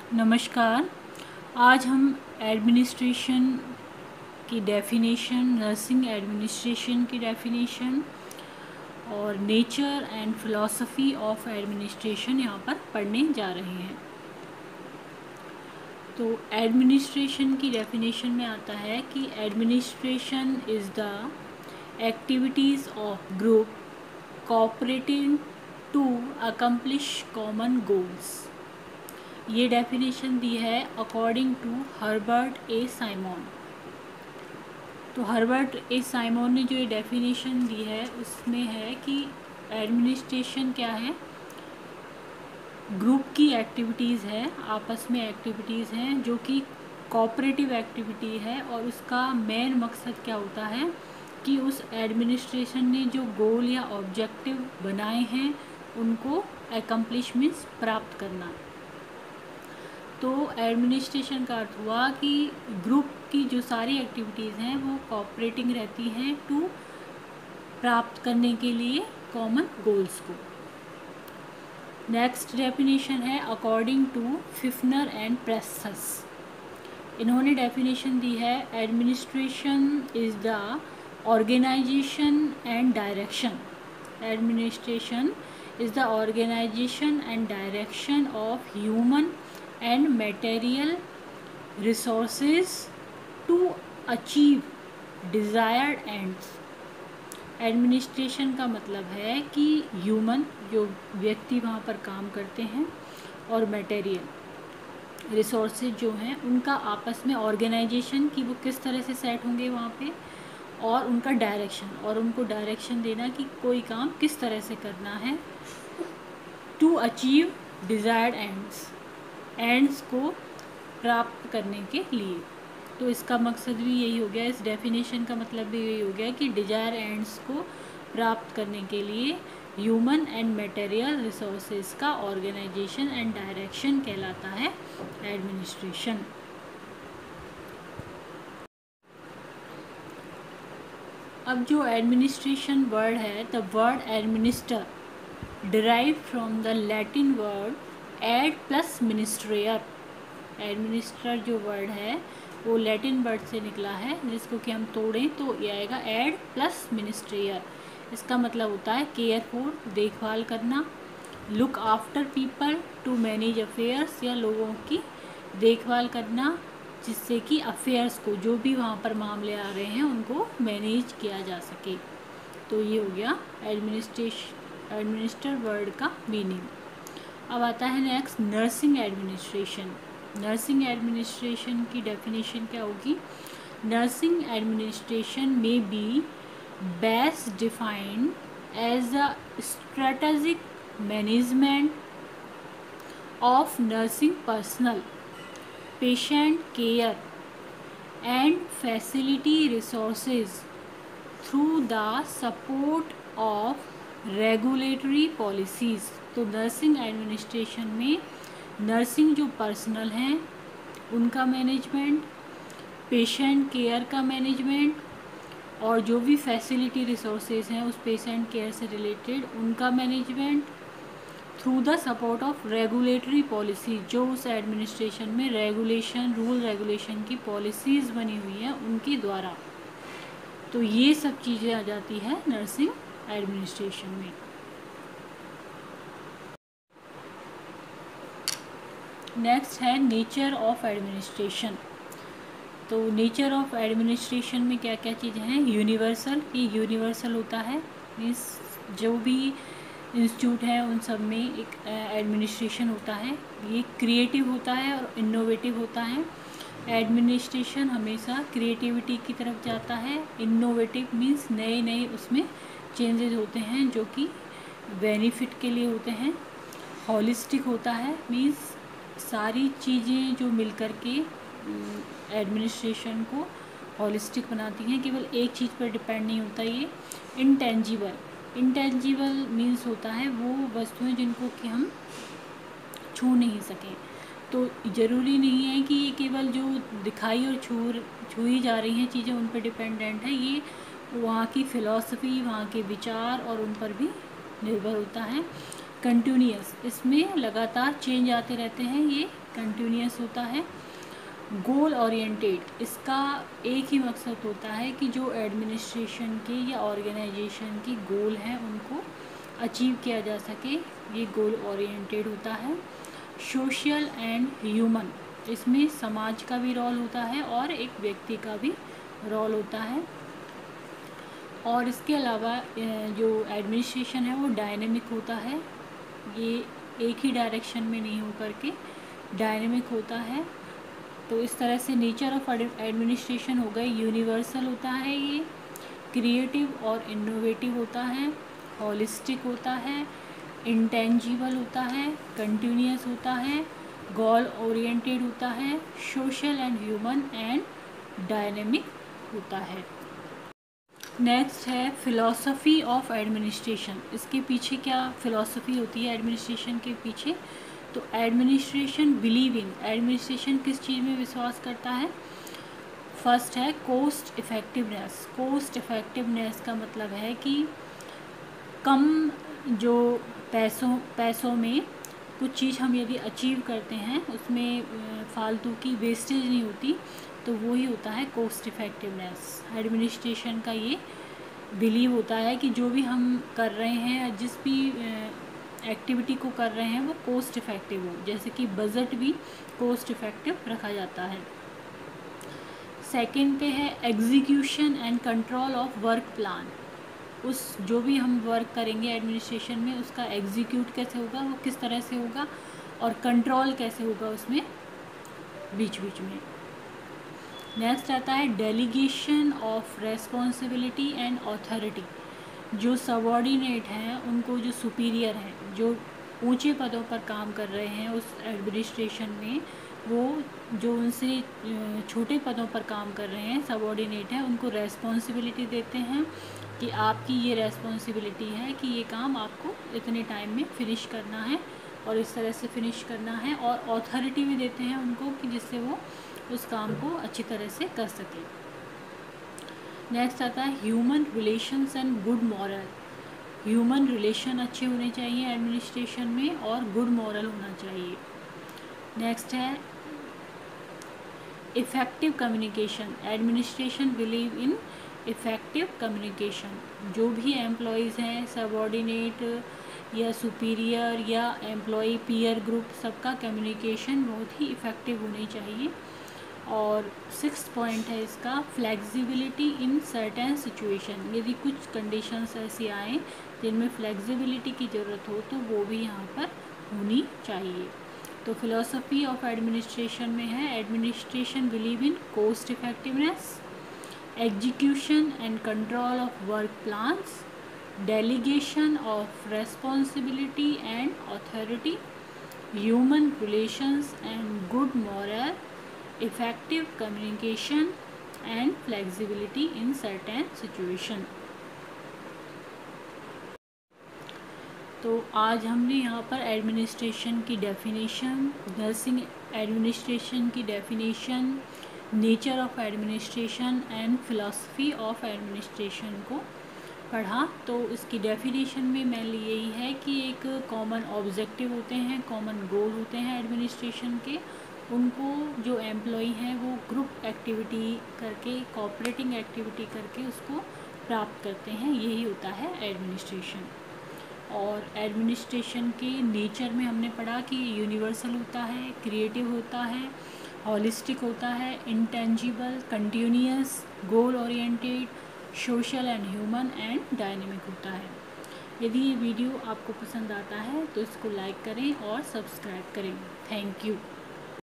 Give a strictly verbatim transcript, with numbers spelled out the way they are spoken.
नमस्कार। आज हम एडमिनिस्ट्रेशन की डेफिनेशन, नर्सिंग एडमिनिस्ट्रेशन की डेफिनेशन और nature and philosophy of administration यहाँ पर पढ़ने जा रहे हैं। तो एडमिनिस्ट्रेशन की डेफिनेशन में आता है कि administration is the activities of group cooperating to accomplish common goals. ये डेफिनेशन दी है according to Herbert A Simon. तो हर्बर्ट ए साइमन ने जो ये डेफिनेशन दी है उसमें है कि एडमिनिस्ट्रेशन क्या है, ग्रुप की एक्टिविटीज़ है, आपस में एक्टिविटीज़ हैं जो कि कोऑपरेटिव एक्टिविटी है, और उसका मेन मकसद क्या होता है कि उस एडमिनिस्ट्रेशन ने जो गोल या ऑब्जेक्टिव बनाए हैं उनको एकम्प्लिश मीन्स प्राप्त करना। तो एडमिनिस्ट्रेशन का अर्थ हुआ कि ग्रुप की जो सारी एक्टिविटीज़ हैं वो कोऑपरेटिंग रहती हैं टू प्राप्त करने के लिए कॉमन गोल्स को। नेक्स्ट डेफिनेशन है according to Pfiffner and Presthus. इन्होंने डेफिनेशन दी है administration is the organisation and direction. Administration is the organisation and direction of human and material resources to achieve desired ends। एडमिनिस्ट्रेशन का मतलब है कि ह्यूमन जो व्यक्ति वहाँ पर काम करते हैं और मटेरियल रिसोर्सेज जो हैं उनका आपस में ऑर्गेनाइजेशन कि वो किस तरह से सेट होंगे वहाँ पे, और उनका डायरेक्शन, और उनको डायरेक्शन देना कि कोई काम किस तरह से करना है to achieve desired ends, ends को प्राप्त करने के लिए। तो इसका मकसद भी यही हो गया, इस डेफिनेशन का मतलब भी यही हो गया कि डिजायर एंड्स को प्राप्त करने के लिए ह्यूमन एंड मटेरियल रिसोर्सेज का ऑर्गेनाइजेशन एंड डायरेक्शन कहलाता है एडमिनिस्ट्रेशन। अब जो एडमिनिस्ट्रेशन वर्ड है, the word administer derive from the Latin word ad plus ministrare. Administer जो वर्ड है वो लैटिन वर्ड से निकला है, जिसको कि हम तोड़ें तो ये आएगा एड प्लस मिनिस्ट्रेयर। इसका मतलब होता है केयर फॉर, देखभाल करना, look after people, to manage affairs, या लोगों की देखभाल करना जिससे कि अफेयर्स को, जो भी वहाँ पर मामले आ रहे हैं उनको मैनेज किया जा सके। तो ये हो गया एडमिनिस्ट्रेशन एडमिनिस्टर वर्ड का मीनिंग। अब आता है next nursing administration. Nursing administration की डेफिनेशन क्या होगी? नर्सिंग एडमिनिस्ट्रेशन में be best defined as a strategic management of nursing personal, patient care and facility resources through the support of regulatory policies. तो nursing administration में nursing जो personal हैं उनका management, patient care का management, और जो भी फैसिलिटी रिसोर्सेज हैं उस पेशेंट केयर से रिलेटेड उनका management through the support of regulatory policy. जो उस एडमिनिस्ट्रेशन में रेगुलेशन, रूल रेगुलेशन की पॉलिसीज़ बनी हुई हैं उनके द्वारा। तो ये सब चीज़ें आ जाती है नर्सिंग एडमिनिस्ट्रेशन में। नेक्स्ट है नेचर ऑफ एडमिनिस्ट्रेशन। तो नेचर ऑफ एडमिनिस्ट्रेशन में क्या क्या चीज़ें हैं? यूनिवर्सल, ये यूनिवर्सल होता है, मीन्स जो भी इंस्टीट्यूट है उन सब में एक एडमिनिस्ट्रेशन होता है। ये क्रिएटिव होता है और इनोवेटिव होता है। एडमिनिस्ट्रेशन हमेशा क्रिएटिविटी की तरफ जाता है, इनोवेटिव मीन्स नए नए उसमें चेंजेस होते हैं जो कि बेनिफिट के लिए होते हैं। हॉलिस्टिक होता है, मीन्स सारी चीज़ें जो मिलकर के एडमिनिस्ट्रेशन को हॉलिस्टिक बनाती हैं, केवल एक चीज़ पर डिपेंड नहीं होता ये। इंटेंजिबल, इंटेंजिबल मीन्स होता है वो वस्तुएं जिनको कि हम छू नहीं सकें। तो ज़रूरी नहीं है कि ये केवल जो दिखाई और छू छुई जा रही हैं चीज़ें उन पर डिपेंडेंट है, ये वहाँ की फ़िलॉसफी, वहाँ के विचार और उन पर भी निर्भर होता है। कंटिन्यूअस, इसमें लगातार चेंज आते रहते हैं, ये कंटिन्यूअस होता है। गोल ओरिएंटेड, इसका एक ही मकसद होता है कि जो एडमिनिस्ट्रेशन के या ऑर्गेनाइजेशन की गोल हैं उनको अचीव किया जा सके, ये गोल ओरिएंटेड होता है। सोशल एंड ह्यूमन, इसमें समाज का भी रोल होता है और एक व्यक्ति का भी रोल होता है। और इसके अलावा जो एडमिनिस्ट्रेशन है वो डायनेमिक होता है, ये एक ही डायरेक्शन में नहीं हो करके डायनेमिक होता है। तो इस तरह से नेचर ऑफ एडमिनिस्ट्रेशन हो गई, यूनिवर्सल होता है, ये क्रिएटिव और इनोवेटिव होता है, हॉलिस्टिक होता है, इंटेंजिबल होता है, कंटिन्यूअस होता है, गोल ओरिएंटेड होता है, social and human and dynamic होता है। नेक्स्ट है फिलॉसफी ऑफ एडमिनिस्ट्रेशन। इसके पीछे क्या फिलॉसफी होती है एडमिनिस्ट्रेशन के पीछे? तो एडमिनिस्ट्रेशन बिलीव इन, एडमिनिस्ट्रेशन किस चीज़ में विश्वास करता है? फर्स्ट है कोस्ट इफ़ेक्टिवनेस। कोस्ट इफ़ेक्टिवनेस का मतलब है कि कम जो पैसों पैसों में कुछ चीज़ हम यदि अचीव करते हैं उसमें फालतू की वेस्टेज नहीं होती, तो वो ही होता है कोस्ट इफ़ेक्टिवनेस। एडमिनिस्ट्रेशन का ये बिलीव होता है कि जो भी हम कर रहे हैं, जिस भी एक्टिविटी को कर रहे हैं वो कोस्ट इफ़ेक्टिव हो, जैसे कि बजट भी कोस्ट इफ़ेक्टिव रखा जाता है। सेकंड पे है execution and control of work plan. उस जो भी हम वर्क करेंगे एडमिनिस्ट्रेशन में उसका एग्जीक्यूट कैसे होगा, वो किस तरह से होगा, और कंट्रोल कैसे होगा उसमें बीच बीच में। नेक्स्ट आता है delegation of responsibility and authority. जो सबऑर्डिनेट हैं उनको जो सुपीरियर हैं, जो ऊंचे पदों पर काम कर रहे हैं उस एडमिनिस्ट्रेशन में, वो जो उनसे छोटे पदों पर काम कर रहे हैं सबऑर्डिनेट हैं, उनको रेस्पॉन्सिबिलिटी देते हैं कि आपकी ये रेस्पॉन्सिबिलिटी है कि ये काम आपको इतने टाइम में फ़िनिश करना है और इस तरह से फ़िनिश करना है, और ऑथोरिटी भी देते हैं उनको कि जिससे वो उस काम को अच्छी तरह से कर सकें। नेक्स्ट आता है human relations and good morale. Human relation अच्छे होने चाहिए एडमिनिस्ट्रेशन में और गुड मॉरल होना चाहिए। नेक्स्ट है effective communication. Administration believe in effective communication. जो भी एम्प्लॉयज़ हैं, सबऑर्डिनेट या सुपीरियर या एम्प्लॉय पीयर ग्रुप, सबका कम्युनिकेशन बहुत ही इफ़ेक्टिव होनी चाहिए। और सिक्स पॉइंट है इसका फ्लेक्सिबिलिटी इन सर्टेन सिचुएशन। यदि कुछ कंडीशंस ऐसी आएँ जिनमें फ्लेक्सिबिलिटी की ज़रूरत हो तो वो भी यहाँ पर होनी चाहिए। तो फिलॉसफी ऑफ एडमिनिस्ट्रेशन में है administration believe in cost effectiveness, execution and control of work plans, delegation of responsibility and authority, human relations and good morale, effective communication and flexibility in certain situation। तो आज हमने यहाँ पर administration की definition, nursing administration की definition, nature of administration and philosophy of administration को पढ़ा। तो इसकी डेफिनेशन में मेनली यही है कि एक कॉमन ऑब्जेक्टिव होते हैं, कॉमन गोल होते हैं एडमिनिस्ट्रेशन के, उनको जो एम्प्लॉई हैं वो ग्रुप एक्टिविटी करके, कोऑपरेटिंग एक्टिविटी करके उसको प्राप्त करते हैं, यही होता है एडमिनिस्ट्रेशन। और एडमिनिस्ट्रेशन के नेचर में हमने पढ़ा कि यूनिवर्सल होता है, क्रिएटिव होता है, हॉलिस्टिक होता है, intangible, continuous, goal oriented, social and human and dynamic होता है। यदि ये वीडियो आपको पसंद आता है तो इसको लाइक करें और सब्सक्राइब करें। Thank you.